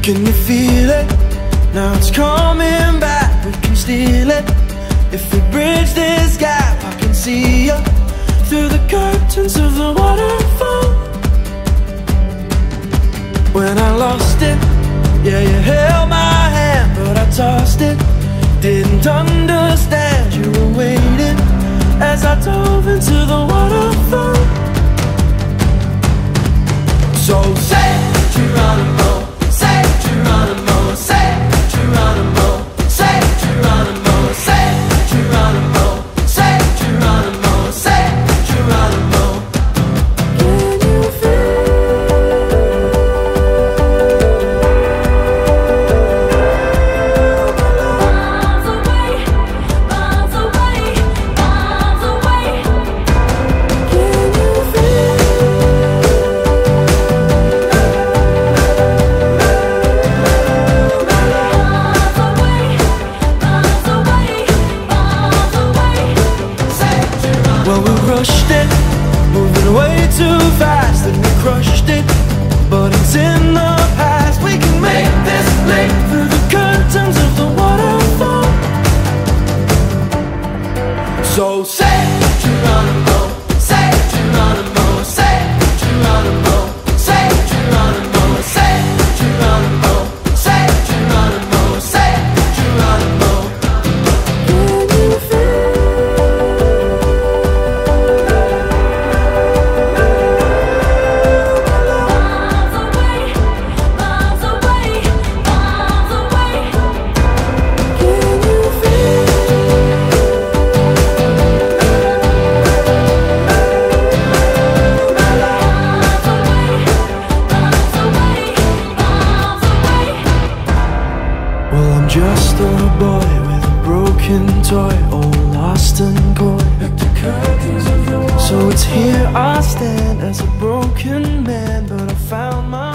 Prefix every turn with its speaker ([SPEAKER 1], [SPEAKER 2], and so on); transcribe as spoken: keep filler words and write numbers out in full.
[SPEAKER 1] Can you feel it? Now it's coming back, we can steal it. If we bridge this gap, I can see you through the curtains of the waterfall. When I lost it, yeah, you held my hand, but I tossed it. Didn't understand you were waiting as I dove into the waterfall. So say Geronimo, say Geronimo, say Geronimo, say Geronimo, say Geronimo, say Geronimo, say Geronimo. Can you feel? Miles away, miles away, miles away. Can you feel? Well, we rushed it, moving way too fast, and we crushed it, but it's in the past. We can make this leap through the curtains of the waterfall. So say Geronimo, say Geronimo, say Geronimo, say Geronimo, say Geronimo, say Geronimo, say Geronimo. Can you feel? Just a boy with a broken toy, all lost and coy. So it's here I stand as a broken man, but I found my